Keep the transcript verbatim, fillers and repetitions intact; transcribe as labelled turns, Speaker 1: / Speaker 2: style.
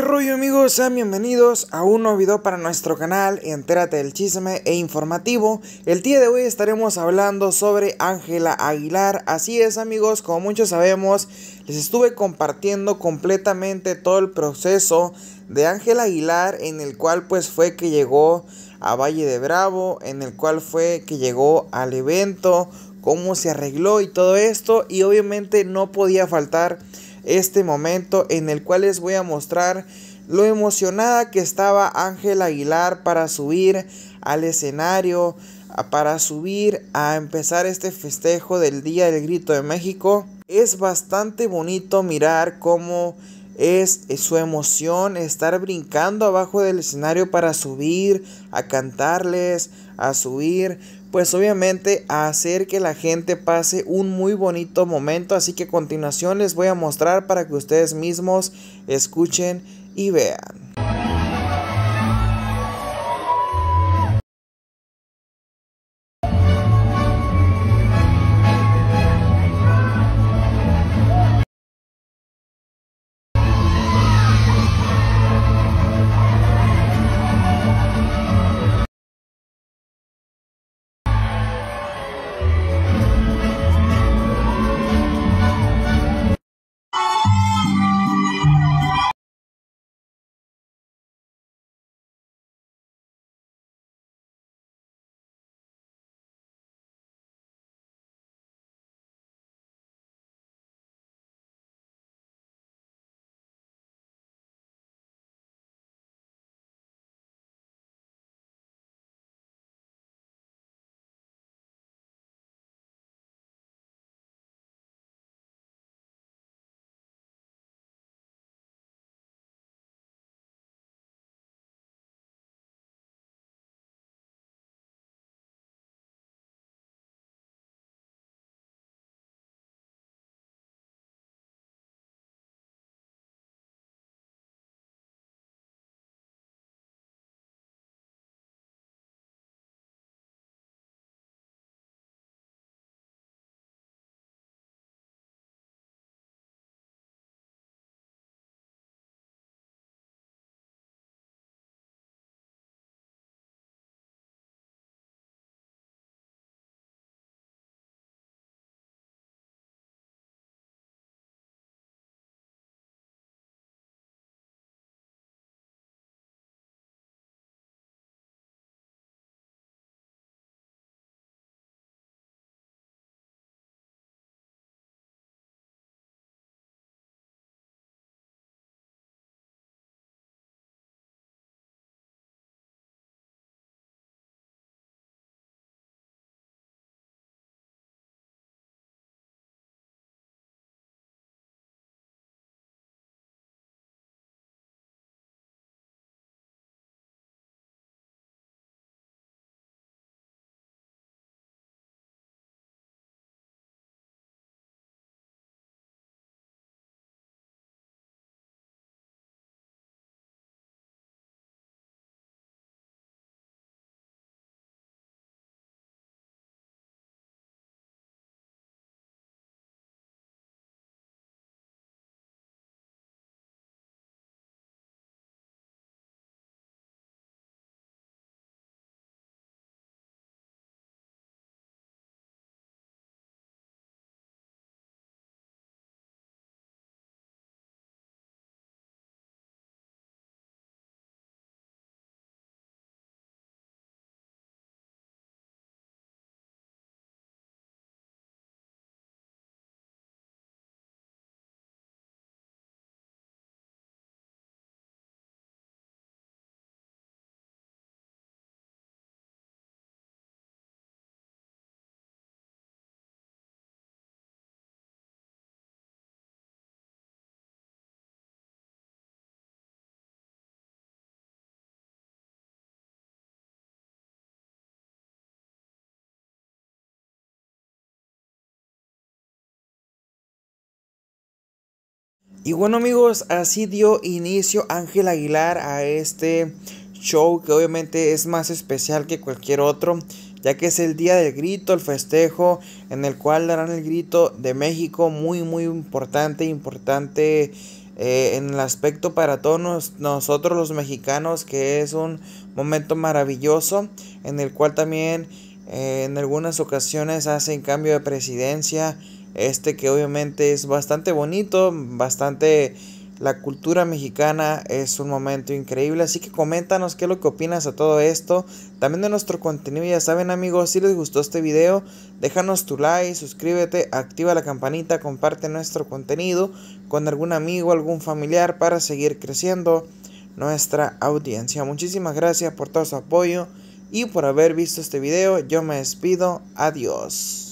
Speaker 1: ¿Qué rollo, amigos? Sean bienvenidos a un nuevo video para nuestro canal Entérate del Chisme e Informativo. El día de hoy estaremos hablando sobre Ángela Aguilar. Así es, amigos, como muchos sabemos, les estuve compartiendo completamente todo el proceso de Ángela Aguilar, en el cual pues fue que llegó a Valle de Bravo, en el cual fue que llegó al evento, cómo se arregló y todo esto, y obviamente no podía faltar este momento en el cual les voy a mostrar lo emocionada que estaba Ángela Aguilar para subir al escenario, para subir a empezar este festejo del Día del Grito de México. Es bastante bonito mirar cómo es su emoción, estar brincando abajo del escenario para subir a cantarles, a subir, pues obviamente a hacer que la gente pase un muy bonito momento. Así que a continuación les voy a mostrar para que ustedes mismos escuchen y vean. Y bueno, amigos, así dio inicio Ángela Aguilar a este show, que obviamente es más especial que cualquier otro, ya que es el Día del Grito, el festejo en el cual darán el grito de México. Muy muy importante, importante eh, en el aspecto para todos nos, nosotros los mexicanos, que es un momento maravilloso en el cual también eh, en algunas ocasiones hacen cambio de presidencia, este que obviamente es bastante bonito, bastante... La cultura mexicana es un momento increíble, así que coméntanos qué es lo que opinas a todo esto. También de nuestro contenido, ya saben amigos, si les gustó este video, déjanos tu like, suscríbete, activa la campanita, comparte nuestro contenido con algún amigo, algún familiar para seguir creciendo nuestra audiencia. Muchísimas gracias por todo su apoyo y por haber visto este video. Yo me despido, adiós.